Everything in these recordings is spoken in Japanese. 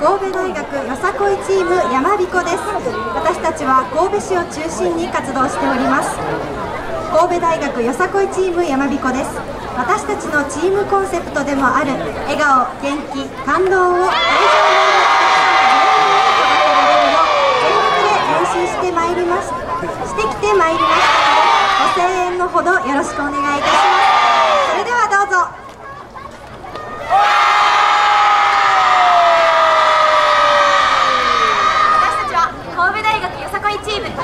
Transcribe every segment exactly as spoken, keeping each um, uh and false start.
神戸大学よさこいチームやまびこです。私たちは神戸市を中心に活動しております。神戸大学よさこいチームやまびこです。私たちのチームコンセプトでもある笑顔、元気、感動を会場の全力で練習してまいりまししてきてまいりましたので、ご声援のほどよろしくお願いいたします。それではどうぞ。 チームやまびこです。にせんじゅうはちねん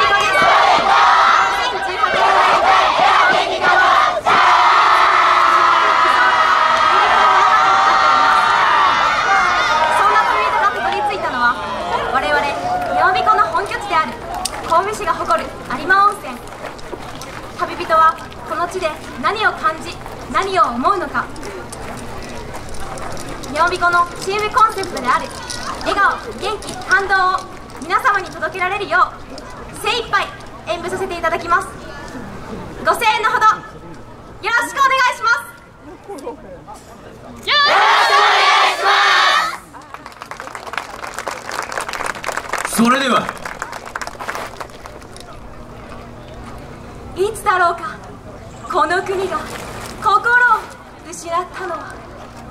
そんな旅人がたどり着いたのは、我々やまびこの本拠地である神戸市が誇る有馬温泉。旅人はこの地で何を感じ、何を思うのか。やまびこのチームコンセプトである笑顔、元気、感動を皆様に届けられるよう精一杯演舞させていただきます。ご声援のほどよろしくお願いします。よろしくお願いします。それでは、 いつだろうか、この国が心を失ったのは。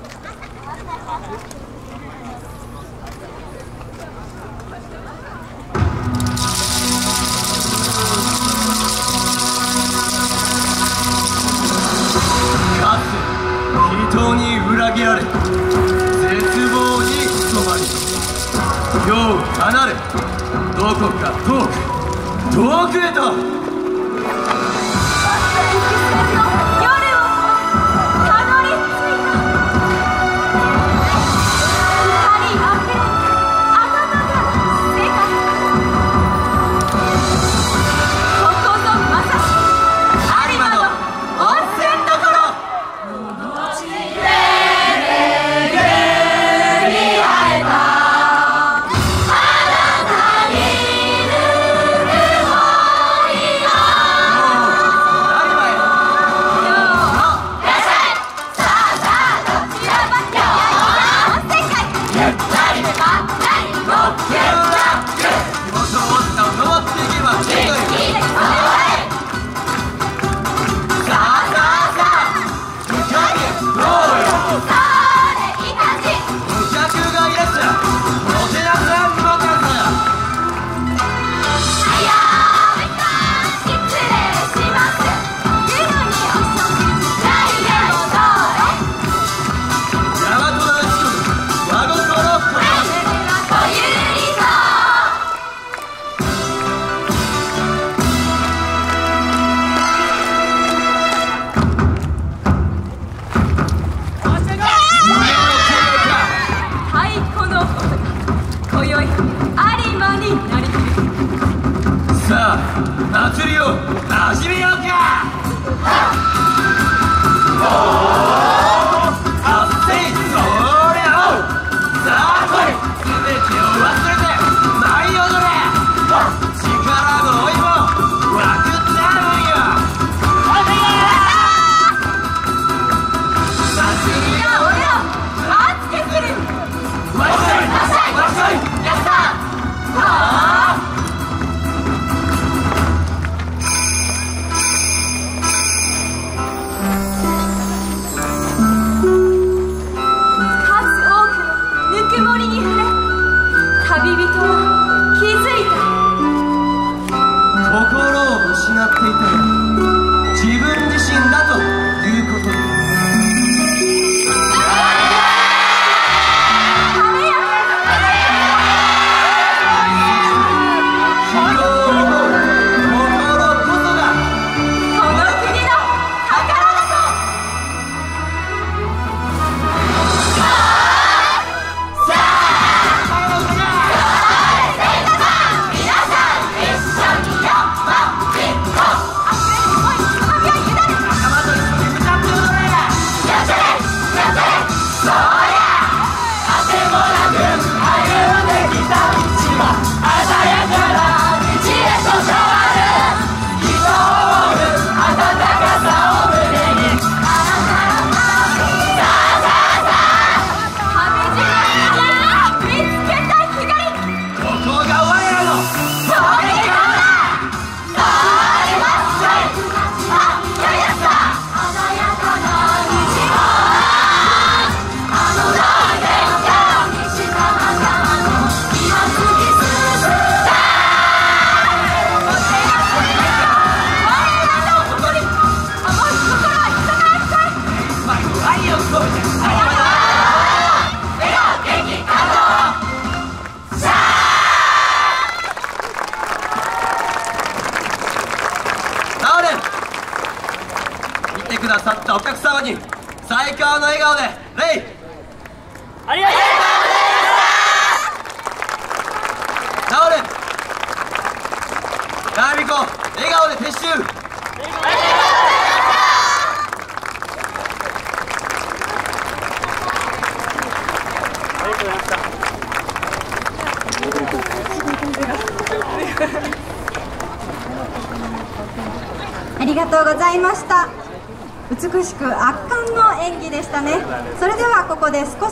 人に裏切られ、絶望に染まり、世を離れ、どこか遠く遠くへと。さあ、祭りを始めようか。発声そりゃおう。さあ来い、全てを忘れて舞い踊れ。力の老いも湧くったのよ。祭りが俺を熱くする。わっしょいわっしょいわっしょい。やったー。はあ、旅人は気づいた。 心を失っていたら自分自身だということに。 あふれる恋、旅を委ね顔の笑顔でレイ。 ありがとう直れ。やまびこ笑顔で撤収。 ありがとうございました。美しく圧巻の演技でしたね。それではここで少し